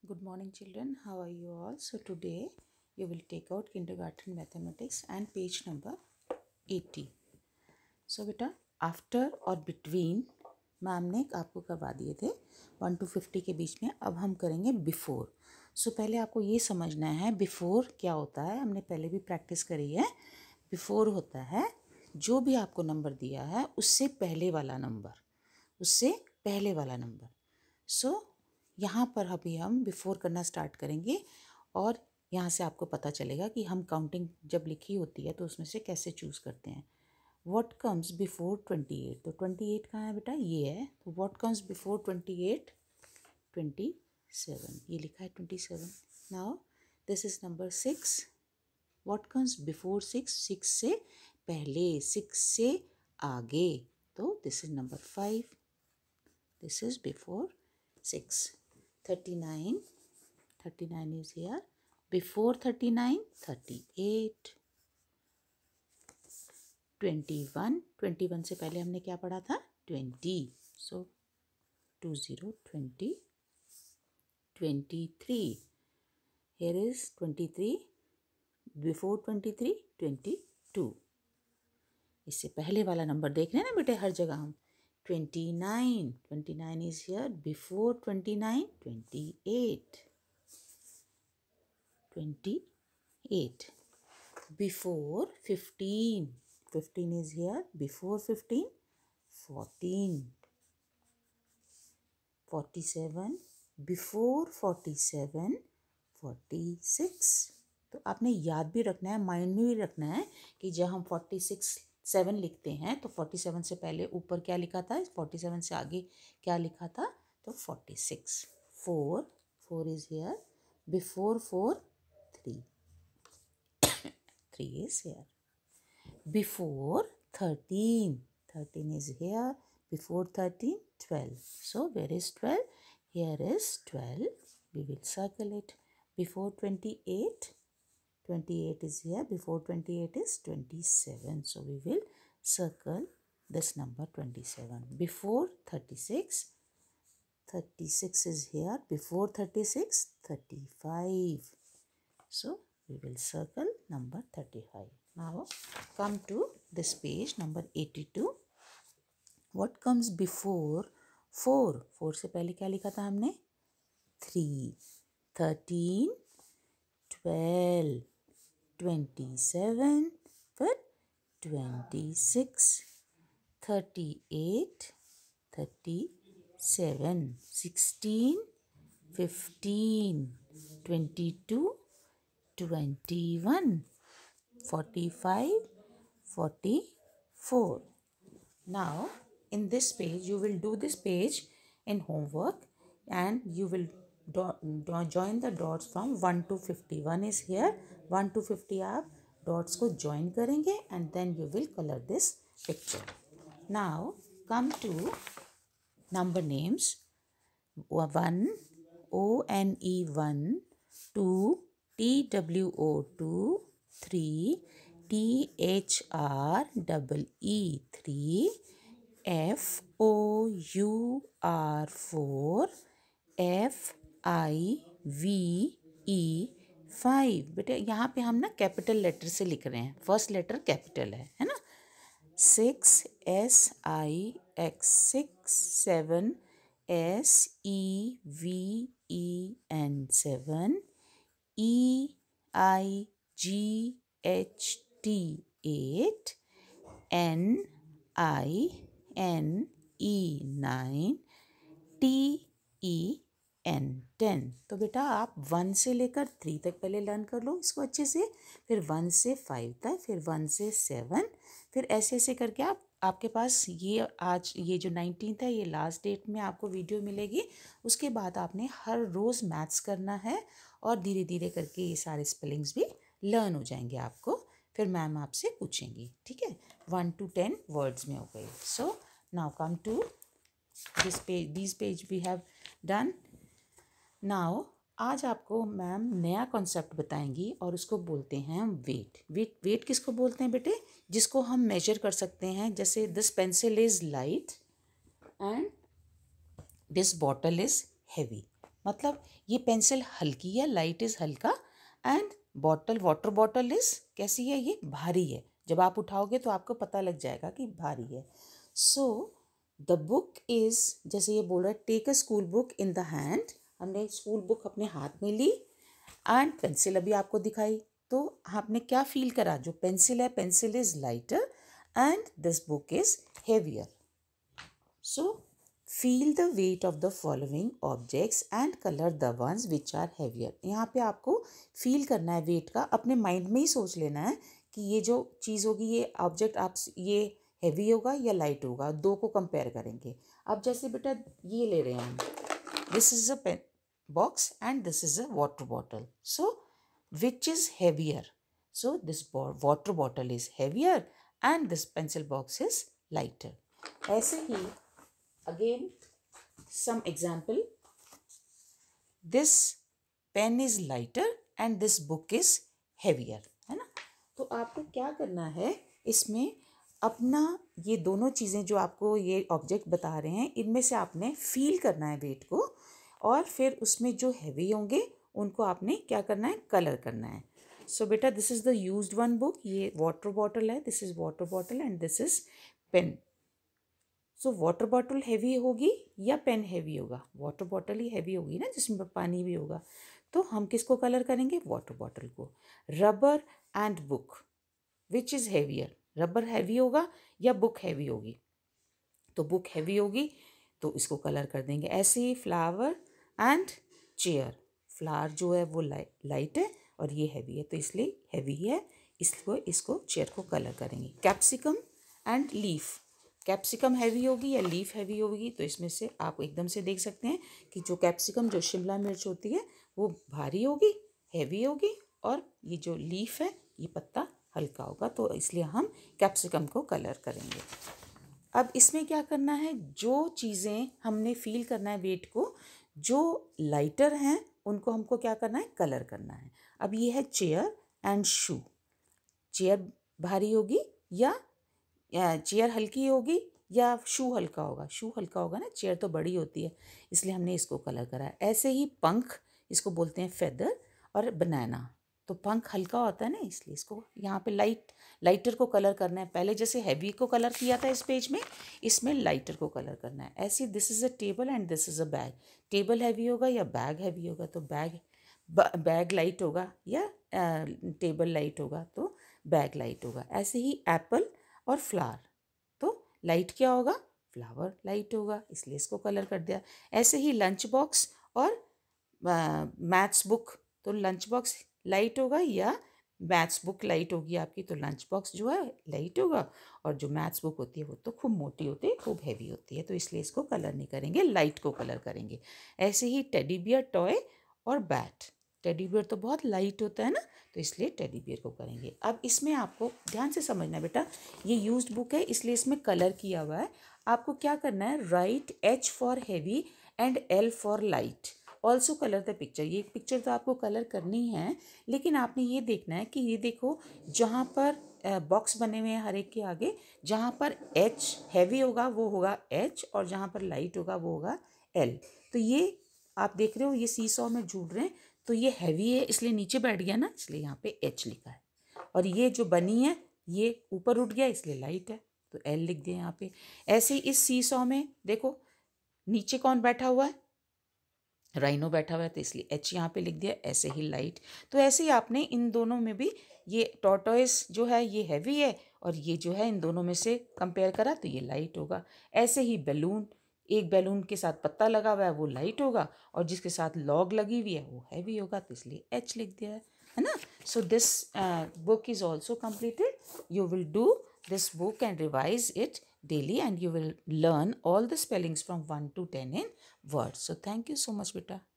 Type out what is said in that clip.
Good morning children, how are you all? So today you will take out kindergarten mathematics and page number 80. So बेटा after और between ma'am ने आपको करवा दिए थे 1 to 50 के बीच में. अब हम करेंगे before. So पहले आपको ये समझना है before क्या होता है. हमने पहले भी प्रैक्टिस करी है. before होता है जो भी आपको नंबर दिया है उससे पहले वाला नंबर. सो यहाँ पर अभी हम बिफोर करना स्टार्ट करेंगे और यहाँ से आपको पता चलेगा कि हम काउंटिंग जब लिखी होती है तो उसमें से कैसे चूज़ करते हैं. What comes before 28. तो 28 कहाँ है बेटा, ये है. तो व्हाट कम्स बिफोर 28, 27. ये लिखा है 27. Now this is number 6. What comes before 6, 6 से पहले, 6 से आगे. तो this is number 5. This is before 6. 39 is here. Before 39, 38. 21 से पहले हमने क्या पढ़ा था, 20. So 20. 23. Here is 23. Before 23, 22. इससे पहले वाला नंबर देख रहे हैं ना बेटे हर जगह हम. 29 is here. Before 29, 28. 28. Before 15 is here. Before 15, 14. 47. Before 47, 46. तो आपने याद भी रखना है, माइंड में भी रखना है कि जब हम 7 लिखते हैं तो 47 से पहले ऊपर क्या लिखा था, 47 से आगे क्या लिखा था, तो 46. 4 is here. Before 4, 3. 3 is here. Before 13 is here. Before 13, 12. So where is 12? Here is 12. We will circle it. Before 28 is here. Before 28 is 27. So we will circle this number 27. Before 36 is here. Before 36, 35. So we will circle number 35. Now come to this page number 82. What comes before 4? 4 से पहले क्या लिखा था हमने, 3. 13, 12, 27, फिर 26, 38, 37, 16, 15, 22, 21, 45, 44. Now in this page you will do this page in homework and you will join the dots from 1 to 50. 1 is here. 1 to 50 आप dots को join करेंगे and then you will color this picture. Now come to number names. 1 ONE 1, 2 TWO 2, 3 THREE 3, FOUR 4, FIVE 5. बेटे यहाँ पे हम ना capital letter से लिख रहे हैं, फर्स्ट लेटर कैपिटल है ना. 6 SIX 6, 7 SEVEN 7, EIGHT 8, NINE 9, TEN 10. तो बेटा आप 1 से लेकर 3 तक पहले लर्न कर लो इसको अच्छे से, फिर 1 से 5 तक, फिर 1 से 7, फिर ऐसे ऐसे करके आपके पास ये आज ये जो 19th है ये लास्ट डेट में आपको वीडियो मिलेगी. उसके बाद आपने हर रोज़ मैथ्स करना है और धीरे धीरे करके ये सारे स्पेलिंग्स भी लर्न हो जाएंगे आपको. फिर मैम आपसे पूछेंगी, ठीक है. 1 to 10 वर्ड्स में हो गई. So now come to this page we have done. Now आज आपको मैम नया कॉन्सेप्ट बताएंगी और उसको बोलते हैं वेट किसको बोलते हैं बेटे, जिसको हम मेजर कर सकते हैं. जैसे this pencil is light and this bottle is heavy. मतलब ये पेंसिल हल्की है, लाइट इज़ हल्का, and bottle, water bottle is कैसी है, ये भारी है। जब आप उठाओगे तो आपको पता लग जाएगा कि भारी है। सो द बुक इज़, जैसे ये बोल रहा है take a school book in the hand, हमने स्कूल बुक अपने हाथ में ली, एंड पेंसिल अभी आपको दिखाई, तो आपने क्या फील करा, जो पेंसिल है, pencil is lighter and this book is heavier. So feel the weight of the following objects and colour the ones which are heavier. यहाँ पे आपको फील करना है वेट का, अपने माइंड में ही सोच लेना है कि ये जो चीज़ होगी, ये ऑब्जेक्ट आप, ये हैवी होगा या लाइट होगा, दो को कंपेयर करेंगे। अब जैसे बेटा ये ले रहे हैं हम, this is a pen box and this is a water bottle, so which is heavier, so this water bottle is heavier and this pencil box is lighter. ऐसे ही again some example, this pen is lighter and this book is heavier, है ना। तो आपको क्या करना है इसमें, अपना ये दोनों चीज़ें जो आपको ये ऑब्जेक्ट बता रहे हैं, इनमें से आपने फील करना है वेट को, और फिर उसमें जो हैवी होंगे उनको आपने क्या करना है, कलर करना है। सो बेटा this is the used one book, ये वाटर बॉटल है, this is water bottle and this is pen. So water bottle heavy होगी या पेन हैवी होगा, वाटर बॉटल ही हैवी होगी ना, जिसमें पानी भी होगा। तो हम किसको कलर करेंगे, वाटर बॉटल को। Rubber and book which is heavier, rubber heavy होगा या बुक हैवी होगी, तो बुक हैवी होगी तो इसको कलर कर देंगे। ऐसे ही फ्लावर एंड चेयर, फ्लावर जो है वो लाइट है और ये हैवी है, तो इसलिए हैवी है, इसको चेयर को कलर करेंगे। Capsicum and leaf, capsicum heavy होगी या लीफ हैवी होगी, तो इसमें से आप एकदम से देख सकते हैं कि जो कैप्सिकम, जो शिमला मिर्च होती है, वो भारी होगी, हैवी होगी, और ये जो लीफ है, ये पत्ता हल्का होगा, तो इसलिए हम कैप्सिकम को कलर करेंगे। अब इसमें क्या करना है, जो चीज़ें हमने फील करना है वेट को, जो लाइटर हैं उनको हमको क्या करना है, कलर करना है। अब ये है चेयर एंड शू, चेयर भारी होगी या चेयर हल्की होगी या शू हल्का होगा, शू हल्का होगा ना, चेयर तो बड़ी होती है, इसलिए हमने इसको कलर करा है। ऐसे ही पंख, इसको बोलते हैं फेदर, और बनाना, तो पंख हल्का होता है ना, इसलिए इसको यहाँ पे लाइटर को कलर करना है। पहले जैसे हैवी को कलर किया था इस पेज में, इसमें लाइटर को कलर करना है। ऐसे this is a table and this is a bag, table heavy होगा या बैग हैवी होगा, तो बैग लाइट होगा या टेबल लाइट होगा, तो बैग लाइट होगा। ऐसे ही एप्पल और फ्लावर, तो लाइट क्या होगा, फ्लावर लाइट होगा, इसलिए इसको कलर कर दिया। ऐसे ही लंच बॉक्स और मैथ्स बुक, तो लंच बॉक्स लाइट होगा या मैथ्स बुक लाइट होगी आपकी, तो लंच बॉक्स जो है लाइट होगा, और जो मैथ्स बुक होती है वो तो खूब मोटी होती है, खूब हैवी होती है, तो इसलिए इसको कलर नहीं करेंगे, लाइट को कलर करेंगे। ऐसे ही टेडी बियर टॉय और बैट, टेडी बियर तो बहुत लाइट होता है ना, तो इसलिए टेडी बियर को करेंगे। अब इसमें आपको ध्यान से समझना बेटा, ये यूज्ड बुक है इसलिए इसमें कलर किया हुआ है। आपको क्या करना है, write H for heavy and L for light, also colour the picture. ये पिक्चर तो आपको कलर करनी है, लेकिन आपने ये देखना है कि ये देखो, जहाँ पर बॉक्स बने हुए हैं हर एक के आगे, जहाँ पर H हैवी होगा वो होगा H, और जहाँ पर लाइट होगा वो होगा L। तो ये आप देख रहे हो, ये सीसॉ में जुड़ रहे हैं, तो ये हैवी है इसलिए नीचे बैठ गया ना, इसलिए यहाँ पे H लिखा है, और ये जो बनी है ये ऊपर उठ गया इसलिए लाइट है, तो L लिख दिया यहाँ पे। ऐसे ही इस सीसॉ में देखो, नीचे कौन बैठा हुआ है, राइनो बैठा हुआ है, तो इसलिए H यहाँ पे लिख दिया। ऐसे ही लाइट, तो ऐसे ही आपने इन दोनों में भी, ये टॉर्टोइस जो है ये हैवी है, और ये जो है इन दोनों में से कंपेयर करा तो ये लाइट होगा। ऐसे ही बैलून, एक बैलून के साथ पत्ता लगा हुआ है वो लाइट होगा, और जिसके साथ लॉग लगी हुई है वो हैवी होगा, तो इसलिए H लिख दिया है ना। So this book is also completed. You will do this book and revise it daily, and you will learn all the spellings from 1 to 10 in words. So thank you so much, beta.